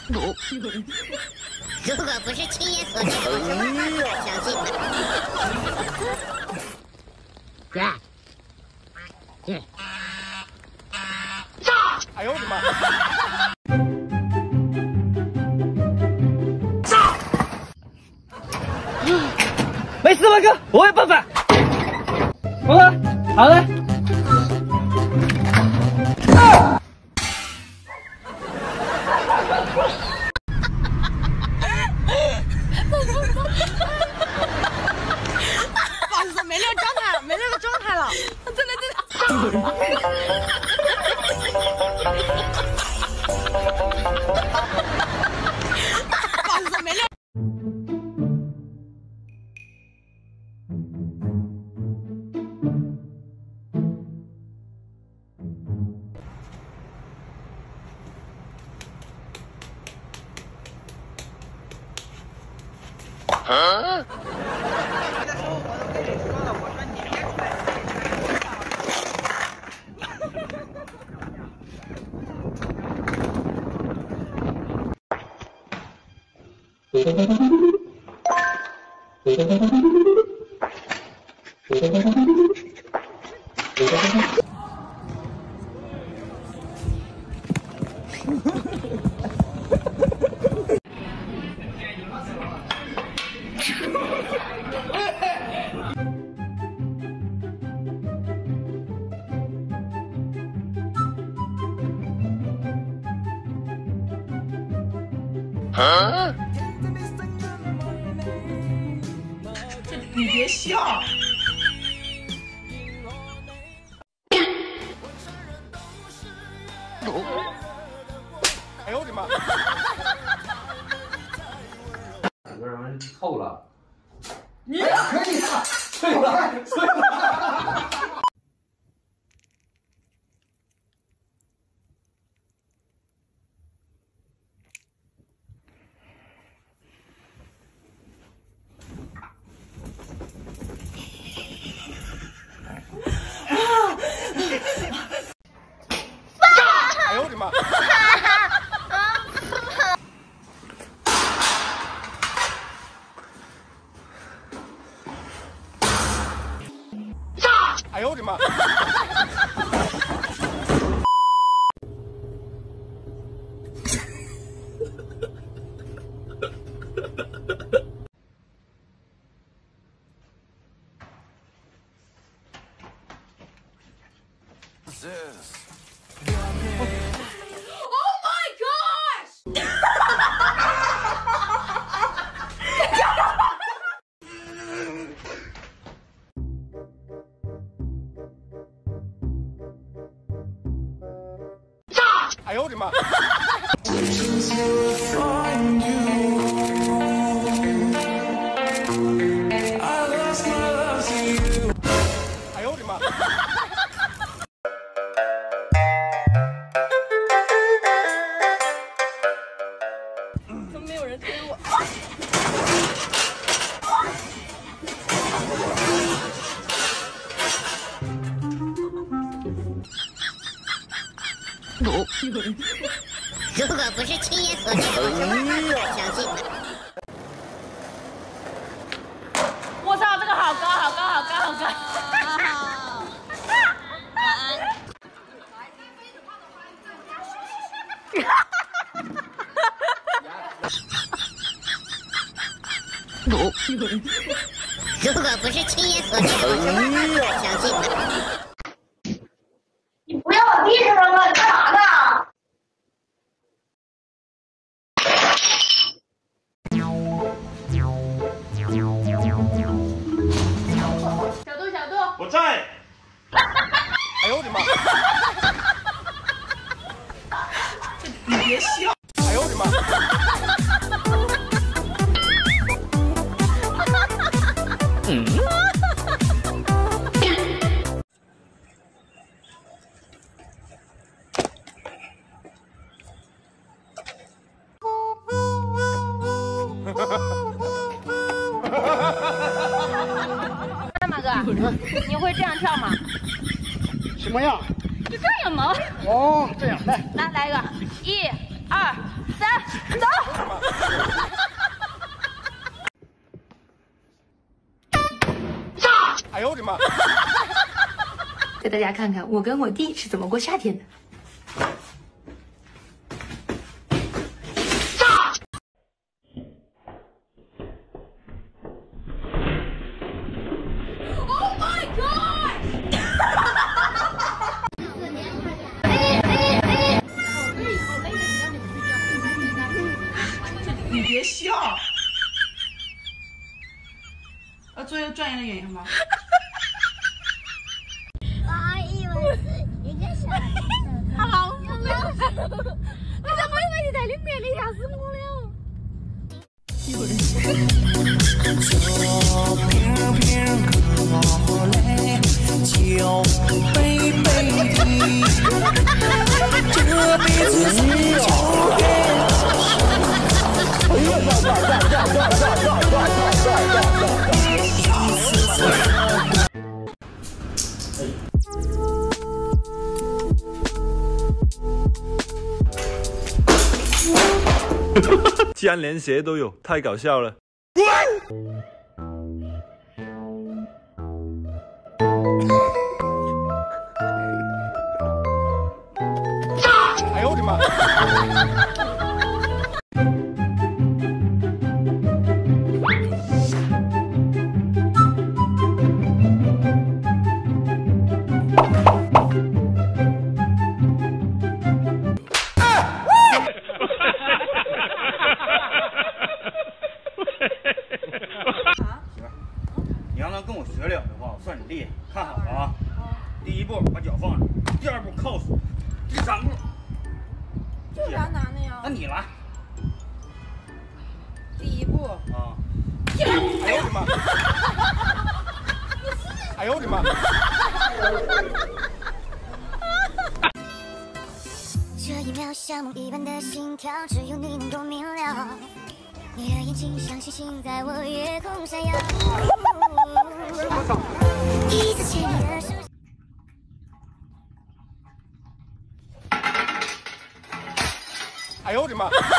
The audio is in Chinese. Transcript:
如果不是亲眼所见，我是万万不敢相信的。 哎呦我的妈！ 没事吧哥，我有办法。我说好了。 不好意思，没那个状态了，没那个状态了，真的。不好意思，没那。 啊！啊！ 你别笑。 哎呦我的妈！ 整个人臭了。 你可以啊，对了，对了。哎呦我的妈！哎呦我的妈！哎呦我的妈！哎呦我的妈！ 怎么没有人推我？ 如果不是亲眼所见，我是万万不敢相信的。 我操，这个好高，好高，好高，好高！ 如果不是亲眼所见，我是万万不敢相信的。 你不要往地上扔了，你干啥呢？ 小度， 我在。哎呦我的妈！ 你别笑。 哎呦我的妈！ 马哥，你会这样跳吗？ 什么样？ 就这样吗？ 哦，这样来一个，1、2， 3，走。 哎呦我的妈！ 带大家看看我跟我弟是怎么过夏天的。 Oh my god！ 你别笑。做一个专业的演员吧。 我以为是一个小孩。 好，我怎么以为你在里面？你吓死我了！ 既然连鞋都有，太搞笑了。 哎呦我的妈！ 你要能跟我学了的话，我算你厉害。看好了啊！第一步把脚放上，第二步靠死，第三步。 这啥难的呀？ 那你来。 第一步啊！ 哎呦我的妈！哎呦我的妈！ 这一秒像梦一般的心跳，只有你能够明了。你的眼睛像星星在我夜空闪耀。第一次牵你的手。 哎呦我的妈！